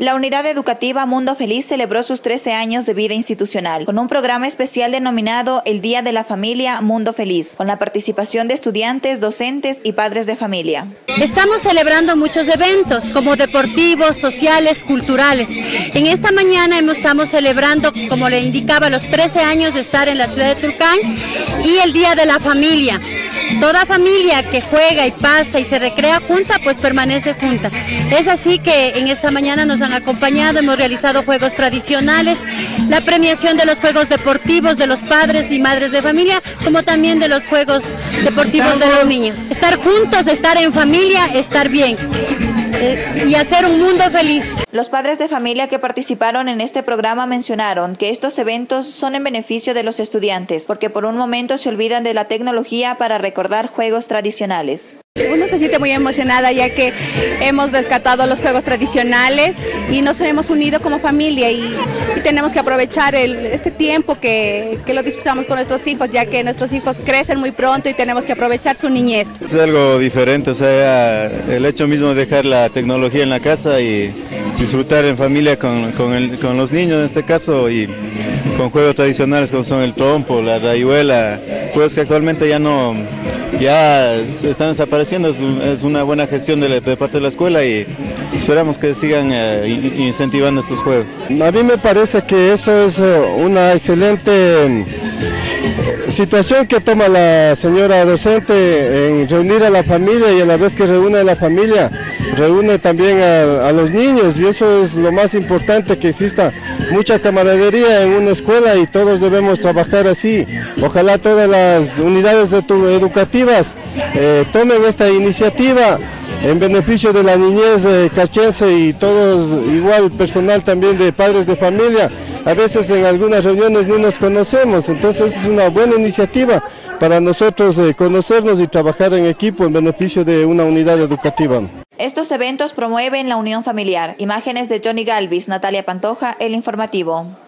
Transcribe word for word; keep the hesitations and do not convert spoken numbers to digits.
La unidad educativa Mundo Feliz celebró sus trece años de vida institucional con un programa especial denominado El Día de la Familia Mundo Feliz, con la participación de estudiantes, docentes y padres de familia. Estamos celebrando muchos eventos como deportivos, sociales, culturales. En esta mañana estamos celebrando, como le indicaba, los trece años de estar en la ciudad de Tulcán y el Día de la Familia. Toda familia que juega y pasa y se recrea junta, pues permanece junta. Es así que en esta mañana nos han acompañado, hemos realizado juegos tradicionales, la premiación de los juegos deportivos de los padres y madres de familia, como también de los juegos deportivos de los niños. Estar juntos, estar en familia, estar bien eh, y hacer un mundo feliz. Los padres de familia que participaron en este programa mencionaron que estos eventos son en beneficio de los estudiantes, porque por un momento se olvidan de la tecnología para recordar juegos tradicionales. Uno se siente muy emocionada ya que hemos rescatado los juegos tradicionales y nos hemos unido como familia y, y tenemos que aprovechar el, este tiempo que, que lo disfrutamos con nuestros hijos, ya que nuestros hijos crecen muy pronto y tenemos que aprovechar su niñez. Es algo diferente, o sea, el hecho mismo de dejar la tecnología en la casa y disfrutar en familia con, con, el, con los niños en este caso y con juegos tradicionales como son el trompo, la rayuela, juegos que actualmente ya no ya están desapareciendo. Es, es una buena gestión de, la, de parte de la escuela y esperamos que sigan eh, incentivando estos juegos. A mí me parece que eso es una excelente situación que toma la señora docente en reunir a la familia y a la vez que reúne a la familia, reúne también a, a los niños, y eso es lo más importante, que exista mucha camaradería en una escuela y todos debemos trabajar así. Ojalá todas las unidades educativas eh, tomen esta iniciativa en beneficio de la niñez eh, carchense y todos, igual personal también de padres de familia. A veces en algunas reuniones ni nos conocemos, entonces es una buena iniciativa para nosotros eh, conocernos y trabajar en equipo en beneficio de una unidad educativa. Estos eventos promueven la unión familiar. Imágenes de Johnny Galvis, Natalia Pantoja, El Informativo.